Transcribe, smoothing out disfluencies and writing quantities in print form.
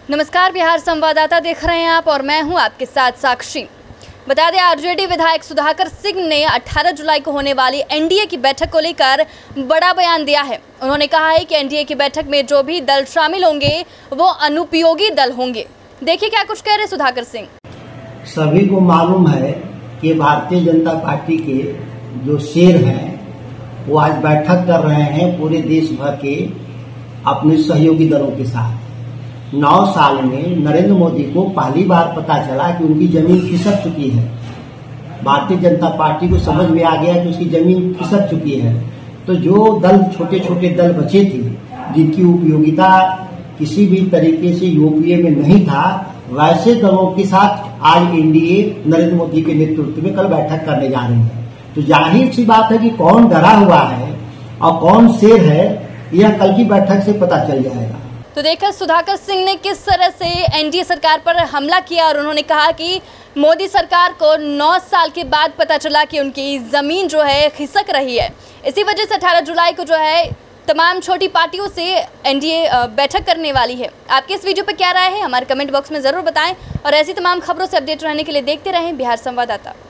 नमस्कार, बिहार संवाददाता देख रहे हैं आप और मैं हूं आपके साथ साक्षी। बता दें, आरजेडी विधायक सुधाकर सिंह ने 18 जुलाई को होने वाली एनडीए की बैठक को लेकर बड़ा बयान दिया है। उन्होंने कहा है कि एनडीए की बैठक में जो भी दल शामिल होंगे वो अनुपयोगी दल होंगे। देखिए क्या कुछ कह रहे सुधाकर सिंह। सभी को मालूम है कि भारतीय जनता पार्टी के जो शेर हैं वो आज बैठक कर रहे हैं पूरे देश भर के अपने सहयोगी दलों के साथ। 9 साल में नरेंद्र मोदी को पहली बार पता चला कि उनकी जमीन खिसक चुकी है। भारतीय जनता पार्टी को समझ में आ गया कि उसकी जमीन खिसक चुकी है। तो जो दल छोटे छोटे दल बचे थे जिनकी उपयोगिता किसी भी तरीके से यूपीए में नहीं था, वैसे दलों के साथ आज एनडीए नरेंद्र मोदी के नेतृत्व में कल बैठक करने जा रही है। तो जाहिर सी बात है कि कौन डरा हुआ है और कौन शेर है, यह कल की बैठक से पता चल जाएगा। तो देखा सुधाकर सिंह ने किस तरह से एनडीए सरकार पर हमला किया और उन्होंने कहा कि मोदी सरकार को 9 साल के बाद पता चला कि उनकी ज़मीन जो है खिसक रही है। इसी वजह से 18 जुलाई को जो है तमाम छोटी पार्टियों से एनडीए बैठक करने वाली है। आपके इस वीडियो पर क्या राय है, हमारे कमेंट बॉक्स में ज़रूर बताएं और ऐसी तमाम खबरों से अपडेट रहने के लिए देखते रहें बिहार संवाददाता।